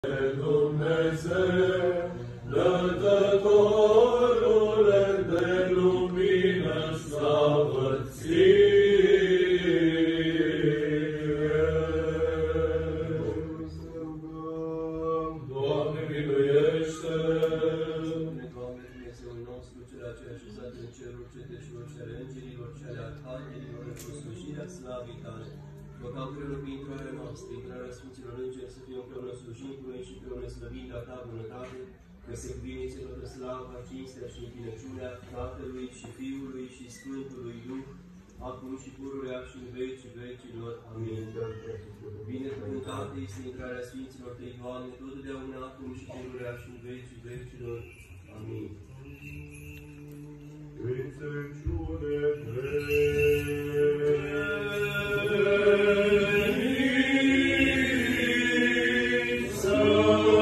Dumnezeu, dătătorule de lumină, slavă ție! Doamne, miluiește! Doamne, Dumnezeul nostru, Cel ce a așezat în cerul ceteșilor și ale îngerilor și ale arhanghelilor în slujire slavii Tale, rugăm împreună cu intrarea noastră, intrarea Sfinților Îngeri, să fie împreună slujind cu noi și împreună slăvind a Ta bunătate, că se cuvine ție toată slava, cinstea și închinăciunea Tatălui și Fiului și Sfântului Duh, acum și pururea și în vecii vecilor. Amin. Binecuvântată este intrarea Sfinților Tăi, Doamne, totdeauna, acum și pururea și în vecii vecilor. Amin. Înțelepciune veniți să